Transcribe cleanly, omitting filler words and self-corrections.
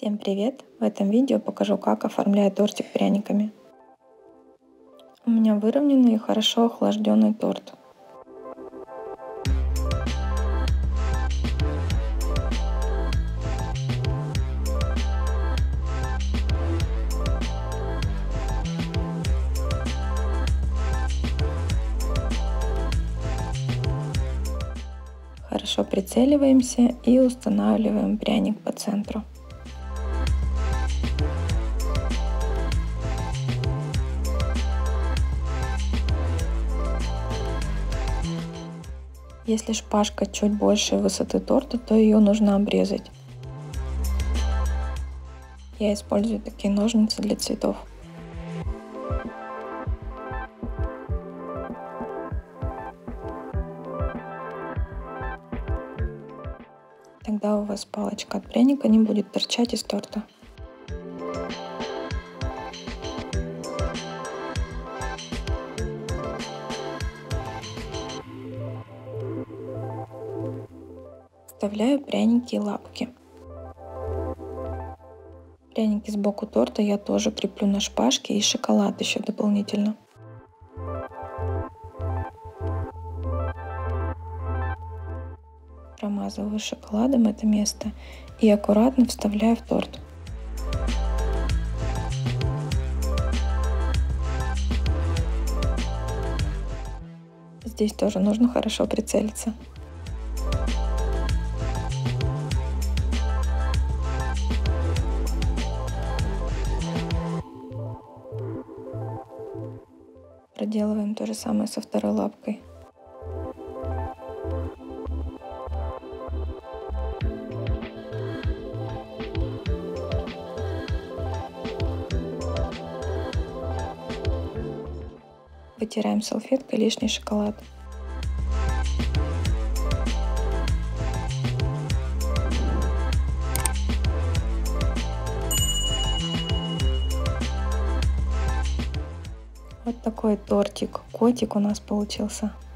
Всем привет! В этом видео покажу, как оформляю тортик пряниками. У меня выровненный и хорошо охлажденный торт. Хорошо прицеливаемся и устанавливаем пряник по центру. Если шпажка чуть больше высоты торта, то ее нужно обрезать. Я использую такие ножницы для цветов. Тогда у вас палочка от пряника не будет торчать из торта. Вставляю пряники и лапки. Пряники сбоку торта я тоже креплю на шпажке, и шоколад еще дополнительно. Промазываю шоколадом это место и аккуратно вставляю в торт. Здесь тоже нужно хорошо прицелиться. Проделываем то же самое со второй лапкой. Вытираем салфеткой лишний шоколад. Вот такой тортик-котик у нас получился.